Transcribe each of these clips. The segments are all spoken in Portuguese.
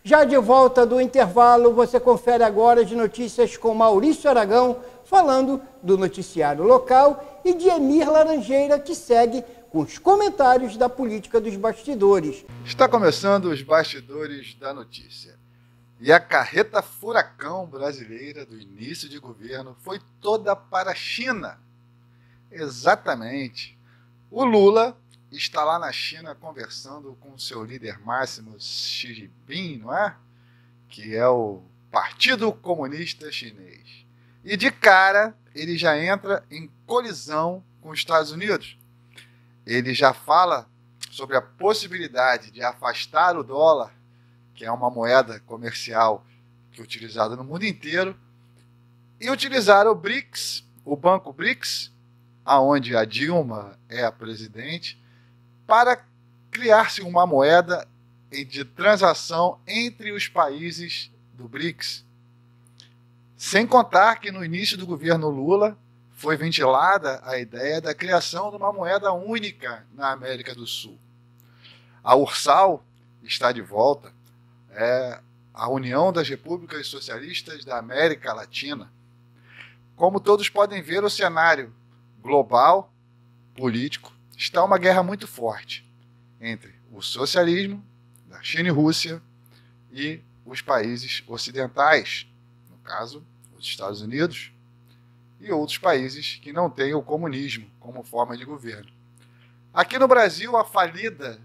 Já de volta do intervalo, você confere agora as notícias com Maurício Aragão, falando do noticiário local, e de Emir Laranjeira, que segue com os comentários da política dos bastidores. Está começando os bastidores da notícia. E a carreta furacão brasileira do início de governo foi toda para a China. Exatamente. O Lula está lá na China conversando com o seu líder máximo, Xi Jinping, não é? Que é o Partido Comunista Chinês. E de cara, ele já entra em colisão com os Estados Unidos. Ele já fala sobre a possibilidade de afastar o dólar, que é uma moeda comercial que é utilizada no mundo inteiro, e utilizar o BRICS, o Banco BRICS, aonde a Dilma é a presidente, para criar-se uma moeda de transação entre os países do BRICS. Sem contar que no início do governo Lula foi ventilada a ideia da criação de uma moeda única na América do Sul. A URSAL está de volta, é a União das Repúblicas Socialistas da América Latina. Como todos podem ver, o cenário global, político, está uma guerra muito forte entre o socialismo da China e Rússia e os países ocidentais, no caso, os Estados Unidos e outros países que não têm o comunismo como forma de governo. Aqui no Brasil, a falida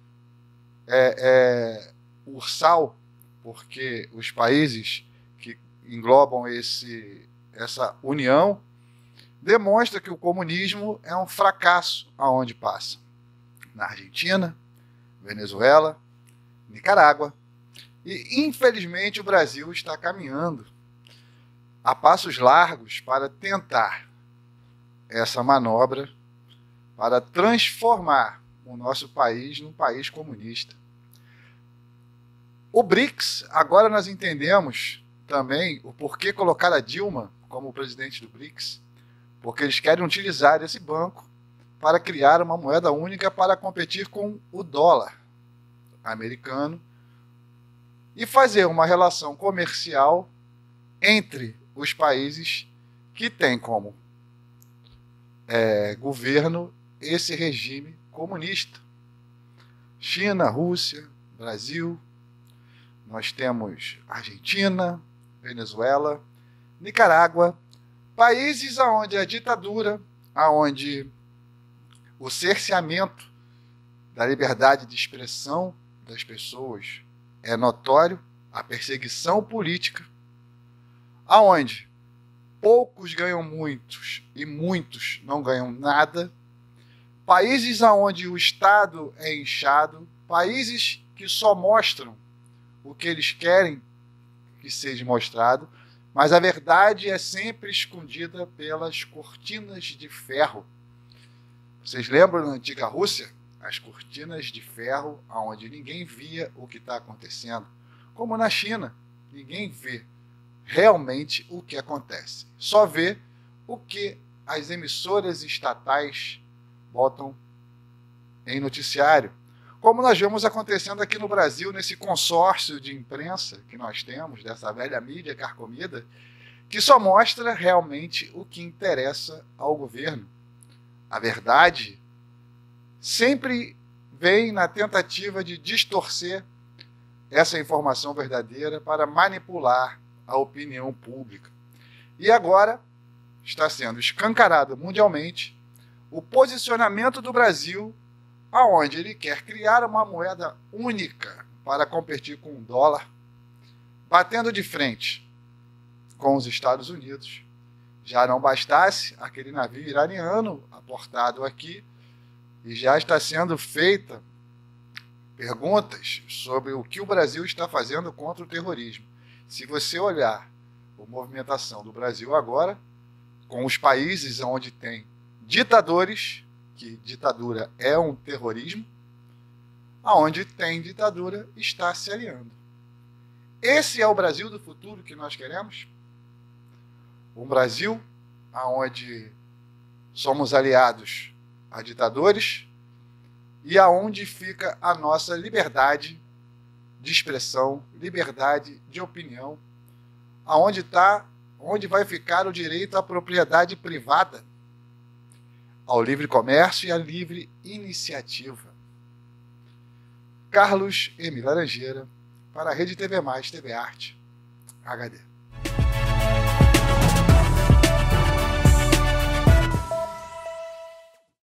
URSAL, porque os países que englobam essa união demonstra que o comunismo é um fracasso aonde passa. Na Argentina, Venezuela, Nicarágua. E, infelizmente, o Brasil está caminhando a passos largos para tentar essa manobra, para transformar o nosso país num país comunista. O BRICS, agora nós entendemos também o porquê colocar a Dilma como presidente do BRICS, porque eles querem utilizar esse banco para criar uma moeda única para competir com o dólar americano e fazer uma relação comercial entre os países que têm como governo esse regime comunista. China, Rússia, Brasil, nós temos Argentina, Venezuela, Nicarágua, países onde a ditadura, onde o cerceamento da liberdade de expressão das pessoas é notório, a perseguição política, aonde poucos ganham muitos e muitos não ganham nada, países onde o Estado é inchado, países que só mostram o que eles querem que seja mostrado, mas a verdade é sempre escondida pelas cortinas de ferro. Vocês lembram na antiga Rússia? As cortinas de ferro, onde ninguém via o que está acontecendo. Como na China, ninguém vê realmente o que acontece. Só vê o que as emissoras estatais botam em noticiário. Como nós vemos acontecendo aqui no Brasil, nesse consórcio de imprensa que nós temos, dessa velha mídia carcomida, que só mostra realmente o que interessa ao governo. A verdade sempre vem na tentativa de distorcer essa informação verdadeira para manipular a opinião pública. E agora está sendo escancarado mundialmente o posicionamento do Brasil, aonde ele quer criar uma moeda única para competir com o dólar, batendo de frente com os Estados Unidos. Já não bastasse aquele navio iraniano aportado aqui, e já está sendo feita perguntas sobre o que o Brasil está fazendo contra o terrorismo. Se você olhar a movimentação do Brasil agora, com os países onde tem ditadores, que ditadura é um terrorismo, aonde tem ditadura está se aliando. Esse é o Brasil do futuro que nós queremos? Um Brasil onde somos aliados a ditadores e aonde fica a nossa liberdade de expressão, liberdade de opinião. Onde vai ficar o direito à propriedade privada, ao livre comércio e à livre iniciativa. Carlos M. Laranjeira, para a Rede TV+, TV Arte, HD.